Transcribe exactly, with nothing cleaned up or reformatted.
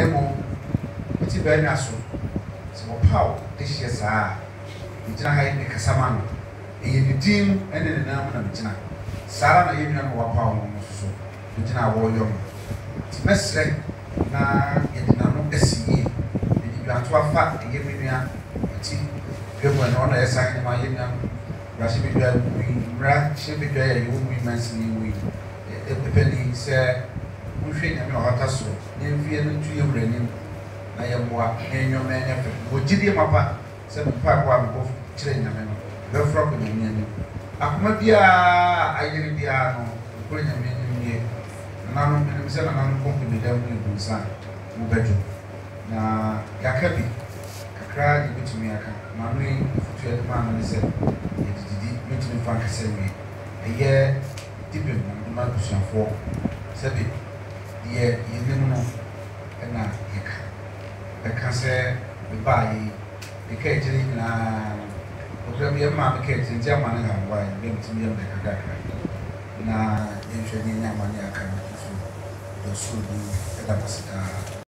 demo, what's it very naso? So, power, this year's ah, it's not high Casaman, in the team and in the name of Tina. Sarah, you know what power so, it's in our war young. It's messy, now, it did not know the sea. You are too fat and give me a tea. People and honor a sign in my young. Rushing with your rat, she be there, you won't be mentally weak. A penny said, we train him or tasso, then fear to your raining. I am what, and your man effort. Would you dear papa? Seven part one both train them. Go from the union. Akmadia, I didn't be a putting a man in here. None of them said another company them in San, Mubejo. Na Yakabi, Kakra, you to me, I can. Mammy, to the man, and said, it did me Frank send me a year deep in my cushion for seven year in no and I can say goodbye. The cage in a mamma cage in German and why being to me on the Kakra. Now, in training, money I can do the school, the